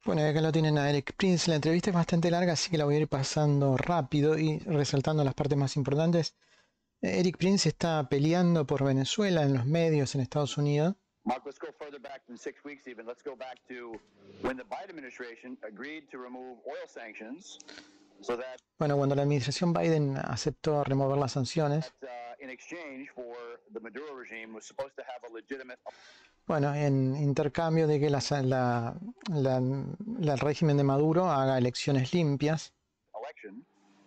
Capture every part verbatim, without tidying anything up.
Bueno, y acá lo tienen a Eric Prince. La entrevista es bastante larga, así que la voy a ir pasando rápido y resaltando las partes más importantes. Eric Prince está peleando por Venezuela en los medios en Estados Unidos. Mark, let's go further back than six weeks even. Let's go back to when the Biden administration agreed to remove oil sanctions so that Bueno, cuando la administración Biden aceptó remover las sanciones, uh, in exchange for the Maduro regime was supposed to have a legitimate bueno, en intercambio de que la, la, la, la, el régimen de Maduro haga elecciones limpias. election.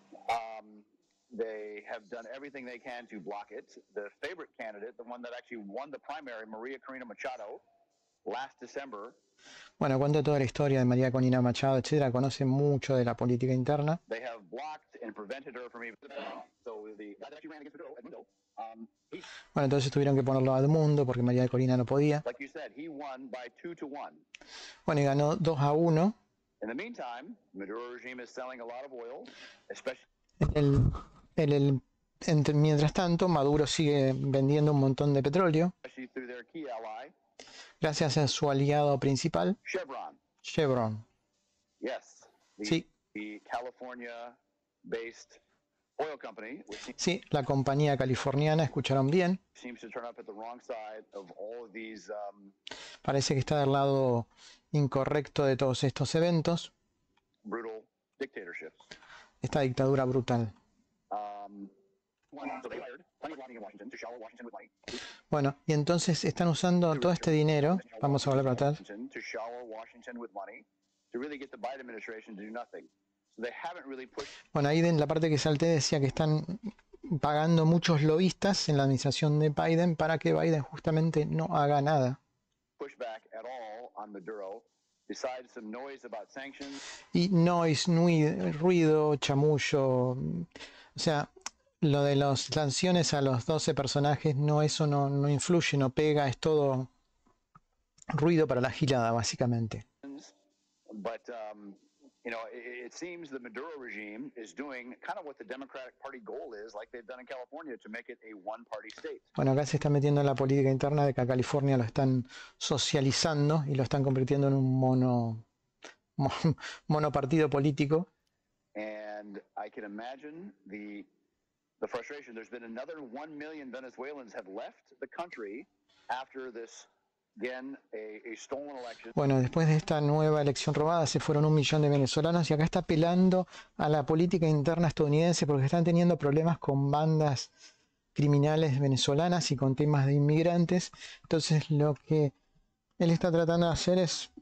Um, they have done everything they can to block it. The favorite candidate, the one that actually won the primary, Maria Corina Machado, last December. Bueno, cuento toda la historia de María Corina Machado, etcétera. Conoce mucho de la política interna. They have blocked and prevented her from even. So the guy that actually ran against Maduro, Edmundo, um, he, Bueno, entonces tuvieron que ponerlo a Edmundo porque María Corina no podía. like you said, he won by two to one. Bueno, y ganó dos a uno. In the meantime, Maduro regime is selling a lot of oil, especially. En el, en el, entre, mientras tanto, Maduro sigue vendiendo un montón de petróleo. Especially through their key ally, Gracias a su aliado principal, Chevron. Chevron. Yes. The, Sí. the California-based oil company, which Sí, la compañía californiana, escucharon bien. seems to turn up at the wrong side of all of these um, Parece que está del lado incorrecto de todos estos eventos. brutal dictatorships. Esta dictadura brutal. Um, one, so they hired plenty of lobbying in Washington to shower Washington with money. Bueno, y entonces están usando todo este dinero, vamos a volver para atrás, Washington to shower Washington with money to really get the Biden administration to do nothing. So they haven't really pushed bueno, ahí en la parte que salté decía que están pagando muchos lobistas en la administración de Biden para que Biden justamente no haga nada. pushback at all on Maduro, besides some noise about sanctions. Y noise, nui- ruido, chamullo, o sea, lo de las sanciones a los doce personajes, no, eso no, no influye, no pega, es todo ruido para la gilada, básicamente. But, um, you know, it, it seems the Maduro regime is doing kind of what the Democratic Party goal is, like they've done in California, to make it a one-party state. Bueno, acá se está metiendo en la política interna de que a California lo están socializando y lo están convirtiendo en un mono, mon- monopartido político. And I can imagine the the frustration. There's been another one million Venezuelans have left the country after this, again, a, a stolen election. Bueno, después de esta nueva elección robada se fueron un millón de venezolanos y acá está apelando a la política interna estadounidense porque están teniendo problemas con bandas criminales venezolanas y con temas de inmigrantes. Entonces lo que él está tratando de hacer es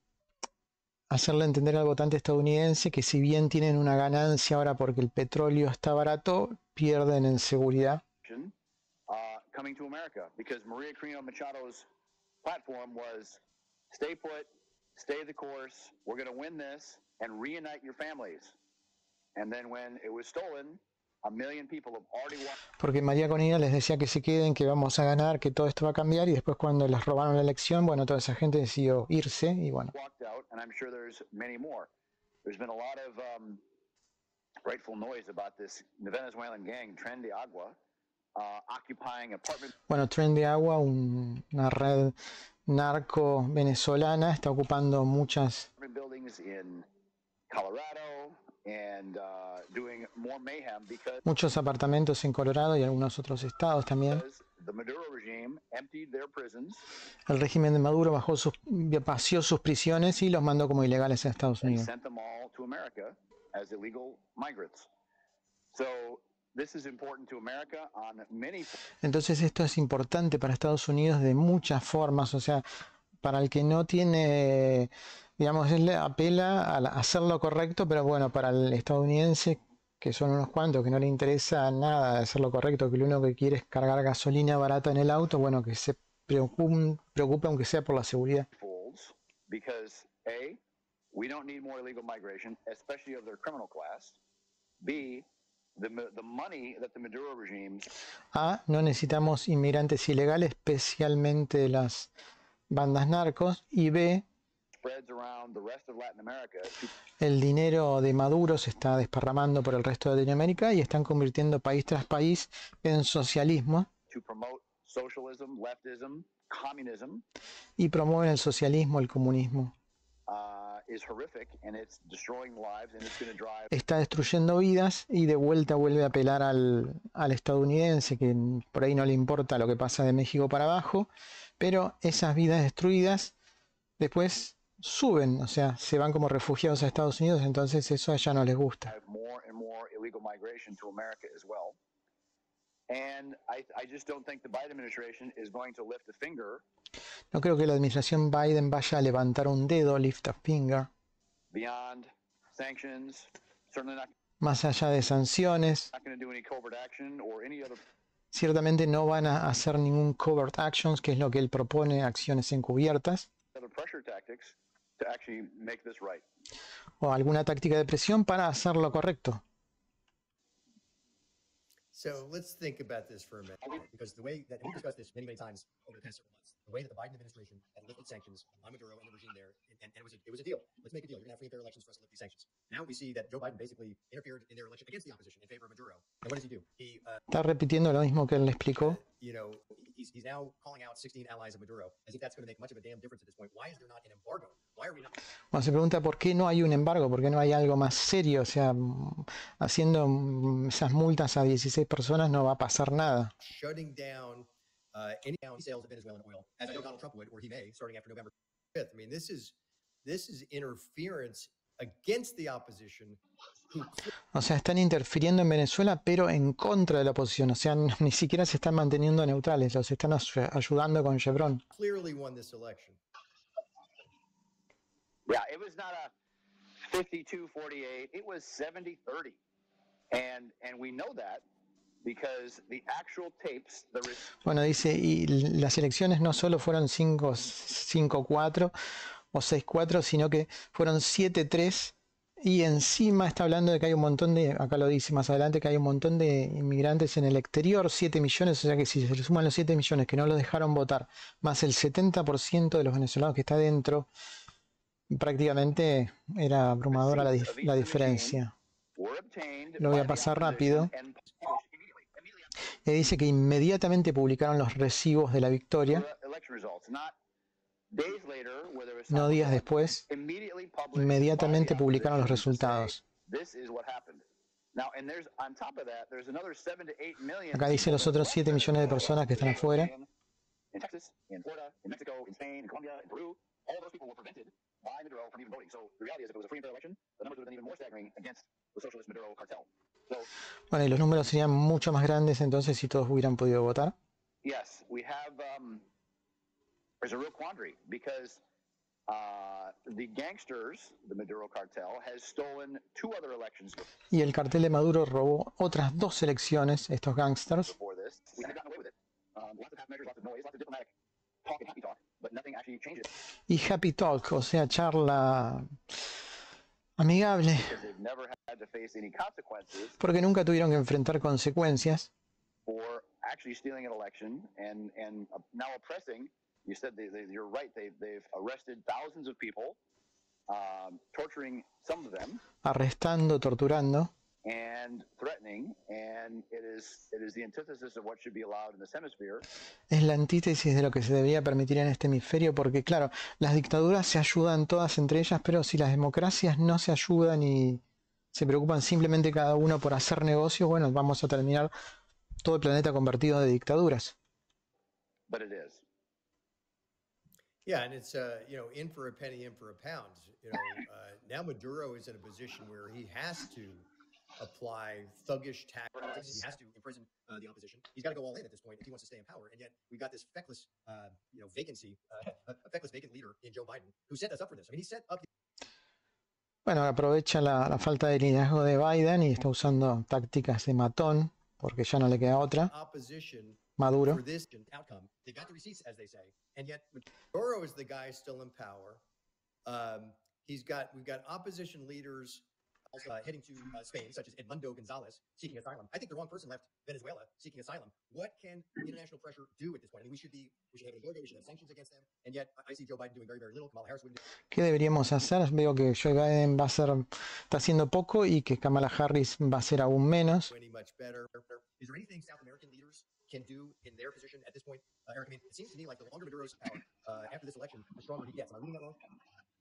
hacerle entender al votante estadounidense que si bien tienen una ganancia ahora porque el petróleo está barato, pierden en seguridad. Uh, coming to America, because Maria Corina Machado's platform was stay put, stay the course, we're going to win this, and reunite your families. And then when it was stolen, a million people have already walked. Porque María Corina les decía que se queden, que vamos a ganar, que todo esto va a cambiar, y después cuando les robaron la elección, bueno, toda esa gente decidió irse y bueno. walked out, and I'm sure there's many more. There's been a lot of um, rightful noise about this Venezuelan gang, Tren de Agua, uh, occupying apartment Bueno, Tren de Agua, un- una red narco venezolana, está ocupando muchas, buildings in Colorado and uh, doing more mayhem because muchos apartamentos en Colorado y algunos otros estados también. the Maduro regime emptied their prisons El régimen de Maduro bajó sus, vació sus prisiones y los mandó como ilegales a Estados and Unidos. sent them all to America as illegal migrants. So this is important to America on many. Entonces esto es importante para Estados Unidos de muchas formas, o sea, para el que no tiene, digamos, él le apela a la- a hacer lo correcto, pero bueno, para el estadounidense, que son unos cuantos, que no le interesa nada de hacer lo correcto, que lo único que quiere es cargar gasolina barata en el auto, bueno, que se preocupe, preocupe aunque sea por la seguridad. Folds because A, we don't need more illegal migration, especially of their criminal class. B, the the money that the Maduro regime A, no necesitamos inmigrantes ilegales, especialmente de las bandas narcos, y B, spreads around the rest of Latin America to el dinero de Maduro se está desparramando por el resto de Latinoamérica y están convirtiendo país tras país en socialismo to promote socialism, leftism, communism, y promueven el socialismo, el comunismo. uh, is horrific, and it's destroying lives, and it's going to drive. Está destruyendo vidas y de vuelta vuelve a apelar al, al estadounidense, que por ahí no le importa lo que pasa de México para abajo, pero esas vidas destruidas después suben, o sea, se van como refugiados a Estados Unidos, entonces eso a ella no les gusta. More and more illegal migration to America as well. And I, I just don't think the Biden administration is going to lift a finger. No creo que la administración Biden vaya a levantar un dedo, lift a finger, Beyond sanctions, certainly not, más allá de sanciones. not going to do any covert action or any other Ciertamente no van a hacer ningún covert actions, que es lo que él propone, acciones encubiertas, other pressure tactics to actually make this right. o alguna táctica de presión para hacerlo correcto. So let's think about this for a minute, because the way that we discussed this many, many times over the past several months, the way that the Biden administration had lifted sanctions on Maduro and the regime there, and, and, and it was a, it was a deal. Let's make a deal. You're gonna have free and fair elections for us to lift these sanctions. Now we see that Joe Biden basically interfered in their election against the opposition in favor of Maduro. And what does he do? He uh, Está repitiendo lo mismo que él le explicó. you know, he's, he's now calling out sixteen allies of Maduro, as if that's going to make much of a damn difference at this point. Why is there not an embargo? Why are we not? Bueno, se pregunta por qué no hay un embargo, por qué no hay algo más serio, o sea, haciendo esas multas a dieciséis personas no va a pasar nada. Shutting down uh, any sales of Venezuelan oil, as I know Donald Trump would, or he may, starting after November fifth. I mean, this is this is interference against the opposition. Who O sea, están interfiriendo en Venezuela, pero en contra de la oposición. O sea, ni siquiera se están manteniendo neutrales, los están ayudando con Chevron. clearly won this election. Yeah, it was not a fifty-two forty-eight. It was seventy thirty. And and we know that because the actual tapes, the Bueno, dice, y las elecciones no solo fueron cinco cuatro o seis cuatro, sino que fueron siete tres. Y encima está hablando de que hay un montón de, acá lo dice más adelante, que hay un montón de inmigrantes en el exterior, siete millones, o sea que si se le suman los siete millones que no los dejaron votar, más el setenta por ciento de los venezolanos que está dentro, prácticamente era abrumadora la, dif la diferencia. Lo voy a pasar rápido. Y dice que inmediatamente publicaron los recibos de la victoria. No días después, inmediatamente publicaron los resultados. Acá dice los otros siete millones de personas que están afuera. Bueno, y los números serían mucho más grandes entonces si todos hubieran podido votar. Yes, we have um, there's a real quandary because uh, the gangsters, the Maduro cartel, has stolen two other elections Y el cartel de Maduro robó otras dos elecciones, estos gangsters. before this. We have gotten away with it. Um, lots of half measures, lots of noise, lots of diplomatic talk and happy talk, but nothing actually changes Y happy talk, o sea, charla amigable, because they've never had to face any consequences porque nunca tuvieron que enfrentar consecuencias for actually stealing an election and and uh, now oppressing. You said they, they, you're right. They they've arrested thousands of people, um, torturing some of them, arrestando, torturando, and threatening. And it is it is the antithesis of what should be allowed in this hemisphere. es la antítesis de lo que se debería permitir en este hemisferio, porque claro, las dictaduras se ayudan todas entre ellas, pero si las democracias no se ayudan y se preocupan simplemente cada uno por hacer negocio, bueno, vamos a terminar todo el planeta convertido de dictaduras. But it is. Yeah, and it's uh, you know, in for a penny, in for a pound. You know, uh, now Maduro is in a position where he has to apply thuggish tactics. He has to imprison uh, the opposition. He's got to go all in at this point if he wants to stay in power. And yet we've got this feckless, uh, you know, vacancy, uh, a feckless vacant leader in Joe Biden who set us up for this. I mean, he set up. Bueno, aprovecha la, la falta de liderazgo de Biden y está usando tácticas de matón, porque ya no le queda otra. Opposition Maduro. for this outcome. They got the receipts, as they say, and yet Maduro is the guy still in power. Um, he's got we've got opposition leaders uh, heading to uh, Spain, such as Edmundo Gonzalez, seeking asylum. I think the wrong person left Venezuela seeking asylum. What can international pressure do at this point? I mean, we should be we should have an embargo, we should have sanctions against them, and yet I see Joe Biden doing very, very little. Kamala Harris wouldn't do. ¿Qué deberíamos hacer? Veo que Joe Biden va a ser, está haciendo poco y que Kamala Harris va a hacer aún menos. Any much better. Is there anything South American leaders can do in their position at this point? Uh, Eric, I mean, it seems to me like the longer Maduro's power uh, after this election, the stronger he gets. Am I reading that wrong?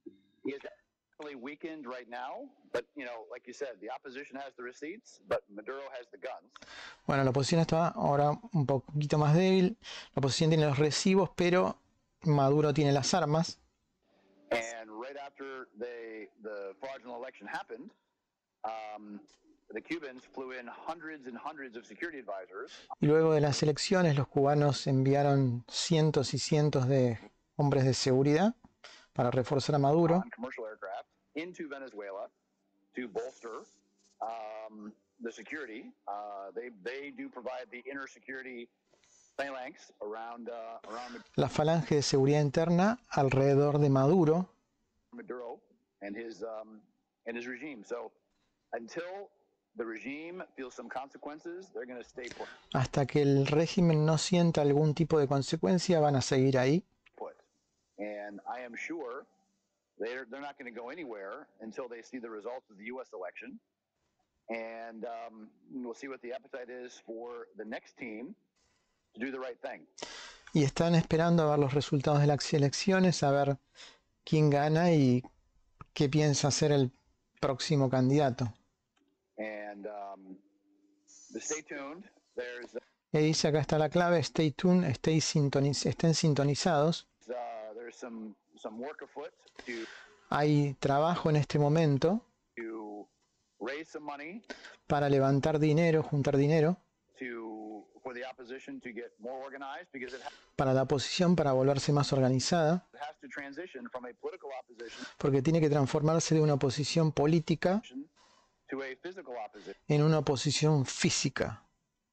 he is definitely weakened right now, but you know, like you said, the opposition has the receipts, but Maduro has the guns. Bueno, la oposición está ahora un poquito más débil, la oposición tiene los recibos, pero Maduro tiene las armas. And right after they, the fraudulent election happened, um, the Cubans flew in hundreds and hundreds of security advisors. Y luego de las elecciones, los cubanos enviaron cientos y cientos de hombres de seguridad para reforzar a Maduro. On commercial aircraft into Venezuela to bolster um, the security. Uh, they they do provide the inner security phalanx around uh, around La falange de seguridad interna alrededor de Maduro Maduro and his um, and his regime. So until the regime feels some consequences, they're going to stay put. hasta que el régimen no sienta algún tipo de consecuencia, van a seguir ahí. put. And I am sure they're they're not going to go anywhere until they see the results of the U S election, and um, we'll see what the appetite is for the next team to do the right thing. Y están esperando a ver los resultados de las elecciones, a ver quién gana y qué piensa hacer el próximo candidato. And um, the stay tuned. There's Y dice acá está la clave, stay tuned, stay sintoniz- estén sintonizados. uh, there's some some work afoot to Hay trabajo en este momento to raise some money para levantar dinero, juntar dinero, to for the opposition to get more organized, because it ha- para la oposición para volverse más organizada, it has to transition from a political opposition porque tiene que transformarse de una oposición política to a physical opposition en una oposición física,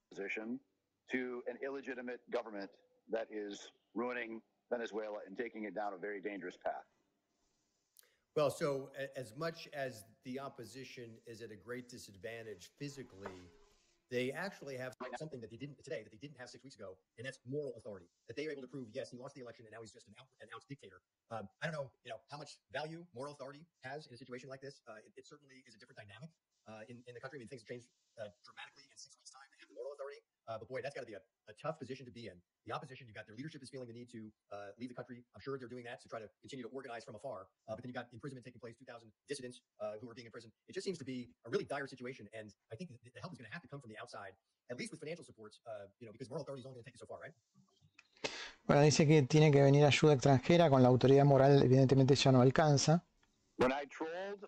to an illegitimate government that is ruining Venezuela and taking it down a very dangerous path. Well, so a- as much as the opposition is at a great disadvantage physically, they actually have something that they didn't today that they didn't have six weeks ago, and that's moral authority. That they were able to prove, yes, he lost the election, and now he's just an out an out dictator. Um, I don't know, you know, how much value moral authority has in a situation like this. Uh, it, it certainly is a different dynamic uh, in in the country. I mean, things have changed uh, dramatically in six weeks' time. They have the moral authority, uh, but boy, that's got to be a, a tough position to be in. The opposition, you got their leadership is feeling the need to uh, leave the country. I'm sure they're doing that to try to continue to organize from afar. Uh, but then you got imprisonment taking place, two thousand dissidents uh, who are being imprisoned. It just seems to be a really dire situation, and I think that the help is going to have to come from the outside, at least with financial supports, uh, you know, because moral authority is only going to take it so far, right? Bueno, dice que tiene que venir ayuda extranjera, con la autoridad moral evidentemente ya no alcanza. When I trolled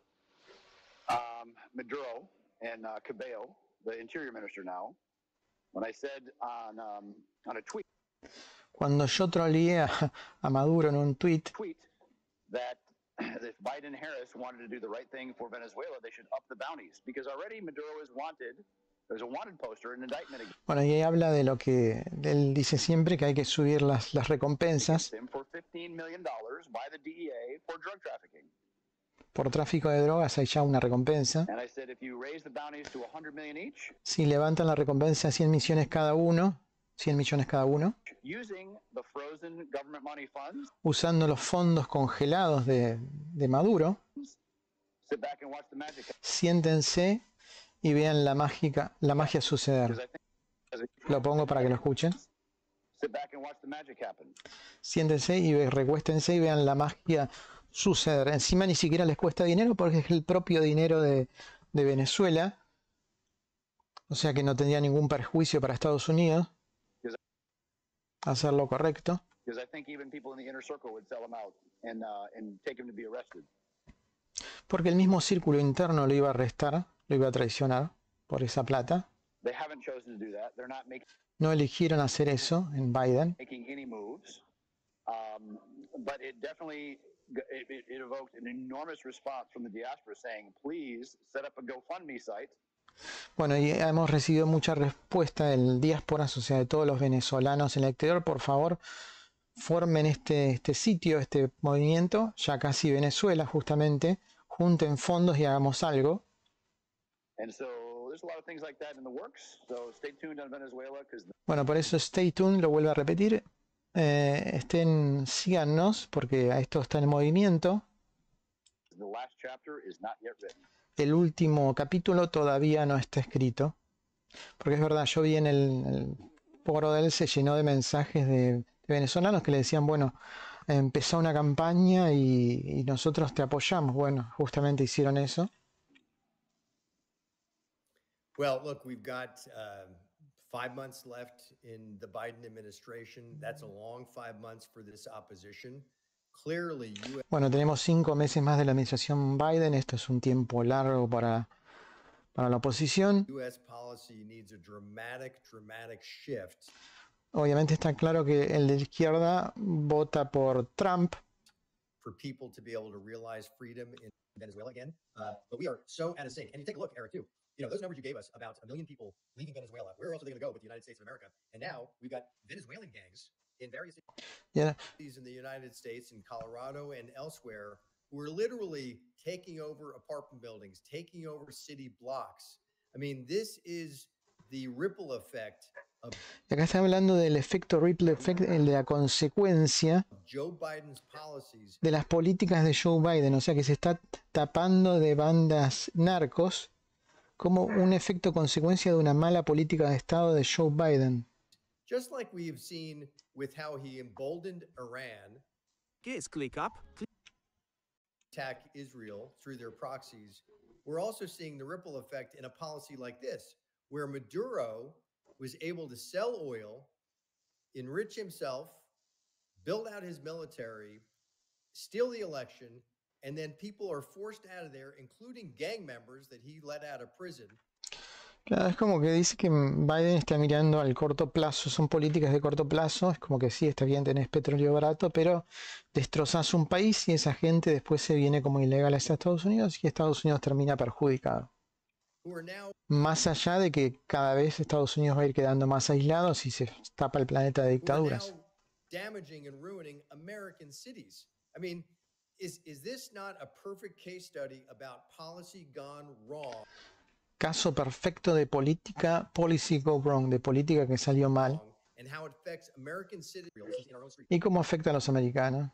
um, Maduro and uh, Cabello, the interior minister now, when I said on um, on a tweet Cuando yo troleé a, a Maduro en un tweet, tweet that if Biden and Harris wanted to do the right thing for Venezuela, they should up the bounties, because already Maduro is wanted. There's a wanted poster, an indictment against bueno, y ahí habla de lo que él dice siempre, que hay que subir las, las recompensas him for fifteen million dollars by the D E A for drug trafficking. por tráfico de drogas, hay ya una recompensa. And I said, if you raise the bounties to one hundred million each, Si levantan la recompensa a cien millones cada uno, cien millones cada uno, using the frozen government money funds, usando los fondos congelados de, de Maduro, sit back and watch the magic happen. siéntense y vean la mágica, la magia suceder. Because I think Lo pongo para que lo escuchen. sit back and watch the magic happen. Siéntense y ve- recuéstense y vean la magia suceder. Encima ni siquiera les cuesta dinero porque es el propio dinero de, de Venezuela. O sea que no tendría ningún perjuicio para Estados Unidos hacer lo correcto. Because I think even people in the inner circle would sell him out and uh, and take him to be arrested. Porque el mismo círculo interno lo iba a arrestar, lo iba a traicionar por esa plata. They haven't chosen to do that. They're not making No eligieron hacer eso en Biden. making any moves. Um, but it definitely it, it, it evoked an enormous response from the diaspora saying, please set up a GoFundMe site. Bueno, y hemos recibido mucha respuesta del diáspora, o sea, de todos los venezolanos en el exterior. Por favor, formen este, este sitio, este movimiento, ya casi Venezuela justamente. Junten fondos y hagamos algo. And so there's a lot of things like that in the works. So stay tuned on Venezuela, because Bueno, por eso stay tuned, lo vuelvo a repetir. Eh, estén, síganos, porque esto está en movimiento. the last chapter is not yet written. El último capítulo todavía no está escrito. Porque es verdad, yo vi en el, el foro de él, se llenó de mensajes de, de venezolanos que le decían, bueno, empezá una campaña y, y nosotros te apoyamos. Bueno, justamente hicieron eso. Well, look, we've got um, five months left in the Biden administration. That's a long five months for this opposition. Clearly, U S Bueno, tenemos cinco meses más de la administración Biden. Esto es un tiempo largo para, para la oposición. U S policy needs a dramatic, dramatic shift Obviamente está claro que el de la izquierda vota por Trump. for people to be able to realize freedom in Venezuela again. Uh, but we are so out of sync. And you take a look, Eric, too. You know, those numbers you gave us about a million people leaving Venezuela, where else are they going to go but the United States of America? And now we've got Venezuelan gangs in various Ya, cities in the United States, in Colorado and elsewhere, who are literally taking over apartment buildings, taking over city blocks. I mean, this is the ripple effect of acá está hablando del efecto ripple effect, el de la consecuencia Joe Biden's policies de las políticas de Joe Biden. O sea que se está tapando de bandas narcos como un efecto consecuencia de una mala política de Estado de Joe Biden. just like we have seen with how he emboldened Iran ¿Qué es ClickUp? attack Israel through their proxies, we're also seeing the ripple effect in a policy like this, where Maduro was able to sell oil, enrich himself, build out his military, steal the election, and then people are forced out of there, including gang members that he let out of prison. Claro, es como que dice que Biden está mirando al corto plazo, son políticas de corto plazo, es como que sí, está bien, tenés petróleo barato, pero destrozás un país y esa gente después se viene como ilegal a Estados Unidos y Estados Unidos termina perjudicado. Who are now Más allá de que cada vez Estados Unidos va a ir quedando más aislado si se tapa el planeta de who are dictaduras. now damaging and ruining American cities. I mean, is is this not a perfect case study about policy gone wrong? Caso perfecto de política, policy go wrong, de política que salió mal. And how it affects American citizens in our own streets. ¿Y cómo afecta a los americanos?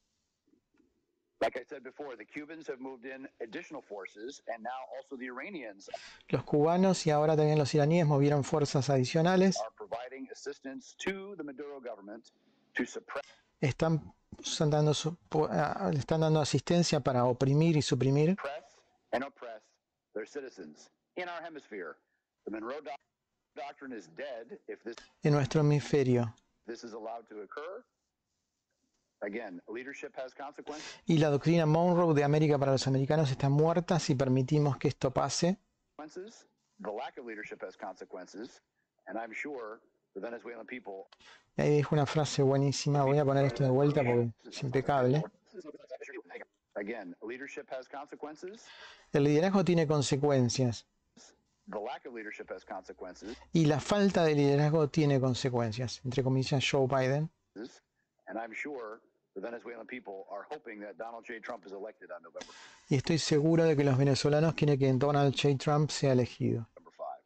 Like I said before, the Cubans have moved in additional forces, and now also the Iranians Los cubanos y ahora también los iraníes movieron fuerzas adicionales. are providing assistance to the Maduro government to suppress Están, están dando, su- po- ah, le están dando asistencia para oprimir y suprimir and oppress their citizens in our hemisphere. The Monroe Doc- Doctrine is dead if this en nuestro hemisferio. this is allowed to occur. Again, leadership has consequences. Y la doctrina Monroe de América para los americanos está muerta si permitimos que esto pase. The lack of leadership has consequences, and I'm sure the Venezuelan people. Y ahí dijo una frase buenísima. Voy a poner esto de vuelta porque es impecable. Again, leadership has consequences. El liderazgo tiene consecuencias. The lack of leadership has consequences, Y la falta de liderazgo tiene consecuencias. Entre comillas, Joe Biden. and I'm sure the Venezuelan people are hoping that Donald J. Trump is elected on November Y estoy seguro de que los venezolanos quieren que Donald J. Trump sea elegido. five.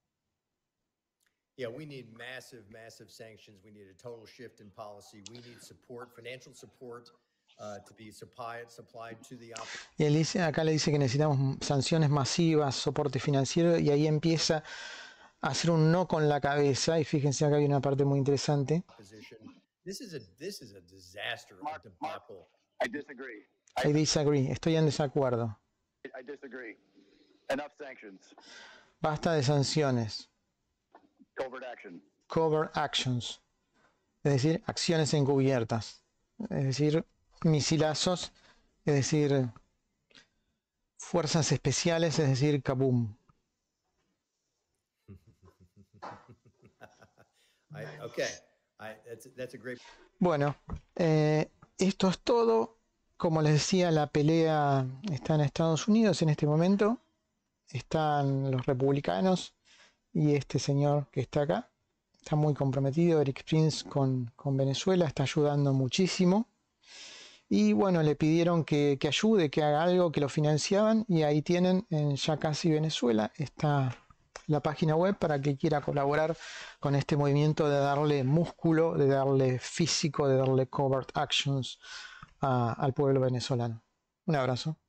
Yeah, we need massive, massive sanctions. We need a total shift in policy. We need support, financial support, uh, to be supplied, supplied to the opposition. Y él dice, acá le dice que necesitamos sanciones masivas, soporte financiero, y ahí empieza a hacer un no con la cabeza. Y fíjense, acá hay una parte muy interesante. This is a this is a disaster, a debacle. I disagree. I disagree, estoy en desacuerdo. I disagree. Enough sanctions. Basta de sanciones. Covert action. Covert actions. Es decir, acciones encubiertas. Es decir, misilazos. Es decir, fuerzas especiales. Es decir, kaboom. I, okay, I, that's that's a great. Bueno, eh, esto es todo. Como les decía, la pelea está en Estados Unidos en este momento. Están los republicanos y este señor que está acá. Está muy comprometido, Eric Prince, con, con Venezuela. Está ayudando muchísimo. Y bueno, le pidieron que, que ayude, que haga algo, que lo financiaban. Y ahí tienen en Ya Casi Venezuela. Está la página web para que quiera colaborar con este movimiento de darle músculo, de darle físico, de darle covert actions a, al pueblo venezolano. Un abrazo.